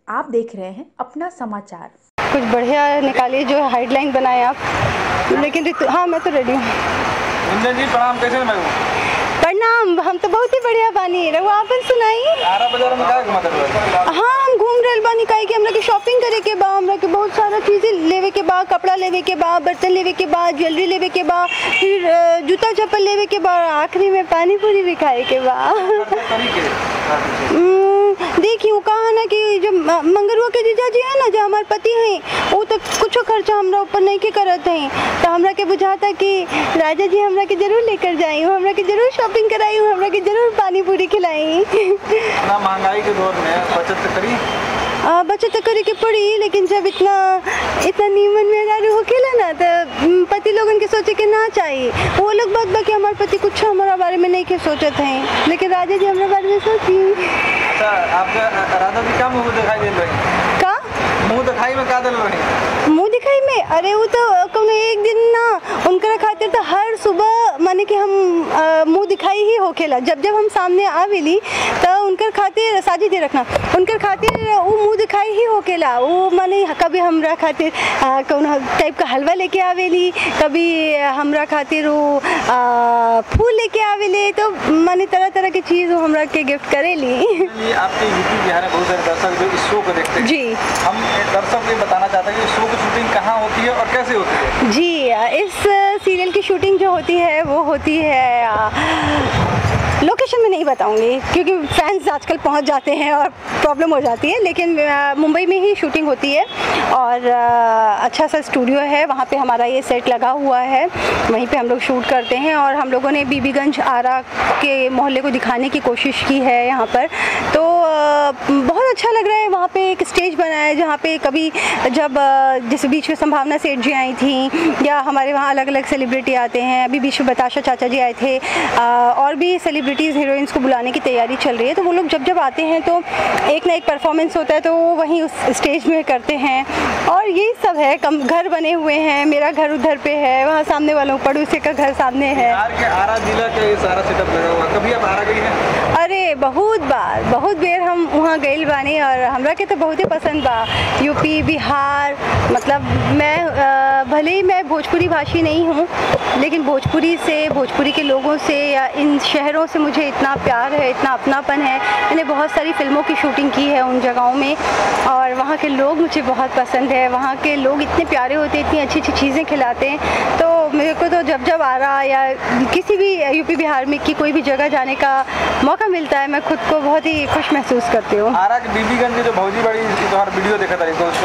आप देख रहे हैं अपना समाचार। कुछ बढ़िया निकालिए जो हेडलाइन बनाए आप। लेकिन हाँ, मैं तो रेडी हूँ। जी प्रणाम, कैसे मैं प्रणाम, हम तो बहुत ही बढ़िया बानी। रहुआ आपन सुनाई। आरा बाजार में क्या घुमा कर? हाँ, हम घूम रहे बानी काहे कि हमरा के शॉपिंग करे के बा, हमरा के बहुत सारा चीजें लेवे के बा, कपड़ा लेवे के बा, बर्तन लेवे के बा, ज्वेलरी लेवे के बा, फिर जूता चप्पल लेवे के बा, आखिरी में पानी पूरी भी खाए के बा। देखिए वो कहा ना कि जो मंगरुआ के जीजा जी है ना, जो हमारे पति हैं, वो तो कुछ खर्चा हमरा ऊपर नहीं के करत हैं। तो हमरा के बुझाता कि राजा जी हमरा के जरूर लेकर जाई, हमरा के जरूर शॉपिंग कराई, हमरा के जरूर पानी पूरी खिलाई। ना महंगाई के दौर में बचत करी, बचत करे के पड़ी, लेकिन जब इतना नीमन मेहरारू होखेला ना, तो पति लोगन के सोचे के ना चाहिए। वो लोग बात बा कि हमारे पति कुछ हमारा बारे में नहीं के सोचत हैं, लेकिन राजा जी हमारे बारे में सोची। अच्छा, आपका राधा जी क्या मुँह दिखाई दे रही? का मुँह दिखाई में क्या दे रही? मुँह दिखाई में? अरे वो तो कौन एक दिन ना उनका खातिर तो हर सुबह माने कि हम मुँह दिखाई ही होखेला। जब हम सामने आवेली तो उनकर खातिर साजी दे रखना, उनकर खातिर वो मुँह दिखाई ही होकेला। वो माने कभी हमरा खातिर कौन टाइप का हलवा लेके आवेली, कभी हमरा खातिर वो फूल लेके आवेले, तो माने तरह तरह की चीज़ वो हमरा के गिफ्ट करेली। आपके यूट्यूब बिहार में बहुत सारे दर्शक जो इस शो को देखते हैं, जी, हम दर्शक को बताना चाहते हैं कि शो की शूटिंग कहाँ होती है और कैसे होती है? जी, इस सीरियल की शूटिंग जो होती है वो होती है, लोकेशन में नहीं बताऊंगी क्योंकि फैंस आजकल पहुंच जाते हैं और प्रॉब्लम हो जाती है, लेकिन मुंबई में ही शूटिंग होती है और अच्छा सा स्टूडियो है, वहाँ पे हमारा ये सेट लगा हुआ है, वहीं पे हम लोग शूट करते हैं। और हम लोगों ने बीबीगंज आरा के मोहल्ले को दिखाने की कोशिश की है यहाँ पर, तो बहुत अच्छा लग रहा है। वहाँ पे एक स्टेज बना है जहाँ पे कभी जब जैसे बीच में संभावना सेठ जी आई थी, या हमारे वहाँ अलग अलग सेलिब्रिटी आते हैं, अभी बीच में बताशा चाचा जी आए थे, और भी सेलिब्रिटीज़ हीरोइंस को बुलाने की तैयारी चल रही है। तो वो लोग जब आते हैं तो एक ना एक परफॉर्मेंस होता है, तो वो वहीं उस स्टेज में करते हैं। और यही सब है, कम घर बने हुए हैं, मेरा घर उधर पे है, वहाँ सामने वालों पड़ोसी का घर सामने है। आरा जिला के सारा सेटअप लगा हुआ, कभी आप आरा गई हैं? अरे बहुत बेर हम वहाँ गइल बानी और हमरा के तो बहुत ही पसंद बा। यूपी बिहार, मतलब मैं भले ही मैं भोजपुरी भाषी नहीं हूँ, लेकिन भोजपुरी के लोगों से या इन शहरों से मुझे इतना प्यार है, इतना अपनापन है। मैंने बहुत सारी फिल्मों की शूटिंग की है उन जगहों में, और वहाँ के लोग मुझे बहुत पसंद है। वहाँ के लोग इतने प्यारे होते हैं, इतनी अच्छी अच्छी चीज़ें खिलाते हैं। तो मेरे को तो जब आ रहा या किसी भी यूपी बिहार में की कोई भी जगह जाने का मौका मिलता है, मैं खुद को बहुत ही खुश महसूस करती हूँ। आरा की बीबीगंज की जो भौजी बड़ी तुम्हारा वीडियो देखा था,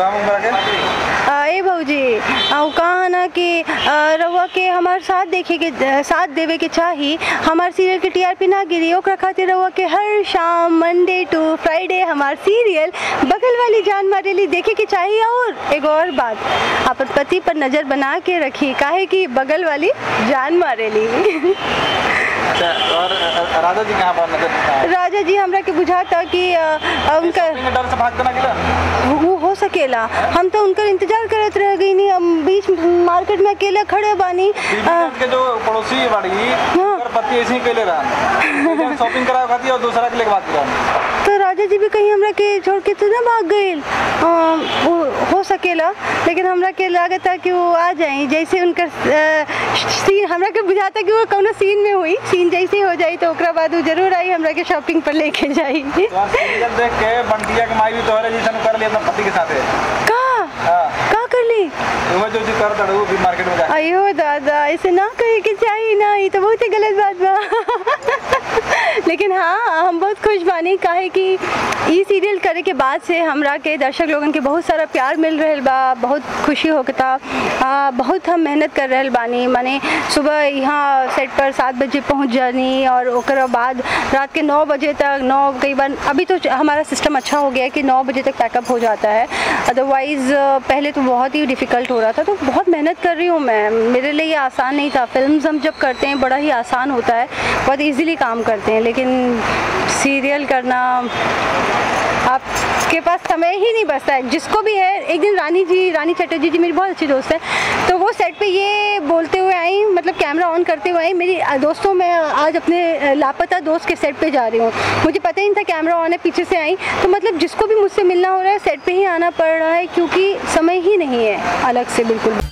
ए भौजी कहा ना कि रउआ के हमारे साथ देवे के चाहिए। हमारे सीरियल के टीआरपी ना गिरी, ओकरा खातिर रउआ के हर शाम मंडे टू फ्राइडे हमार सीरियल बगल वाली जान मारेली देखे के चाहिए। और एक और बात, अपन पति पर नज़र बना के रखी, काहे कि बगल वाली जान मारेली। अच्छा, और राजा जी कहाँ पर? राजा जी हमरा के बुझाता कि उनका डर से भाग ना वो हो सकेला। हम तो उनका इंतजार करते रह गई, नहीं हम बीच मार्केट में अकेले खड़े बानी। के जो पड़ोसी बाड़ी पति ऐसे ही अकेले रहा, शॉपिंग करा खाती और दूसरा के लिए बात करा, तो राजा जी भी कहीं हमरा के छोड़ के तो ना भाग गए। वो हो सकेला, लेकिन हमरा के लागत है कि वो आ जाए। जैसे उनका सीन हमरा के बुझाता कि वो कौनो सीन में हुई, सीन जैसे हो जाए तो ओकरा बाद वो जरूर आई हमरा के शॉपिंग पर लेके जाई। तो सीरियल देख के बंटिया के माई भी तोहरे जैसन कर ली अपने पति के साथ का कर ली? वो जो कर दड़ो भी मार्केट में जाके। अयो दादा, ऐसे ना कहे के चाहिए ना, ये तो बहुत ही गलत बात बा। लेकिन हाँ, हम बहुत खुश बानी, काहे कि ये सीरियल करे के बाद से हमरा के दर्शक लोगन के बहुत सारा प्यार मिल रहल बा, बहुत खुशी होता। बहुत हम मेहनत कर रहल बानी, माने सुबह यहाँ सेट पर 7 बजे पहुँच जानी और ओकर बाद रात के 9 बजे तक, कई बार अभी तो हमारा सिस्टम अच्छा हो गया है कि 9 बजे तक पैकअप हो जाता है। अदरवाइज़ पहले तो बहुत ही डिफ़िकल्ट हो रहा था। तो बहुत मेहनत कर रही हूँ मैं, मेरे लिए ये आसान नहीं था। फिल्म्स हम जब करते हैं बड़ा ही आसान होता है, बहुत इजीली काम करते हैं, लेकिन सीरियल करना आपके पास समय ही नहीं बचता है। जिसको भी है, एक दिन रानी चटर्जी जी मेरी बहुत अच्छी दोस्त है, तो वो सेट पे ये बोलते हुए आई, मतलब कैमरा ऑन करते हुए आई, मेरी दोस्तों मैं आज अपने लापता दोस्त के सेट पे जा रही हूँ, मुझे पता ही नहीं था कैमरा ऑन है, पीछे से आई। तो मतलब जिसको भी मुझसे मिलना हो रहा है सेट पे ही आना पड़ रहा है, क्योंकि समय ही नहीं है अलग से बिल्कुल।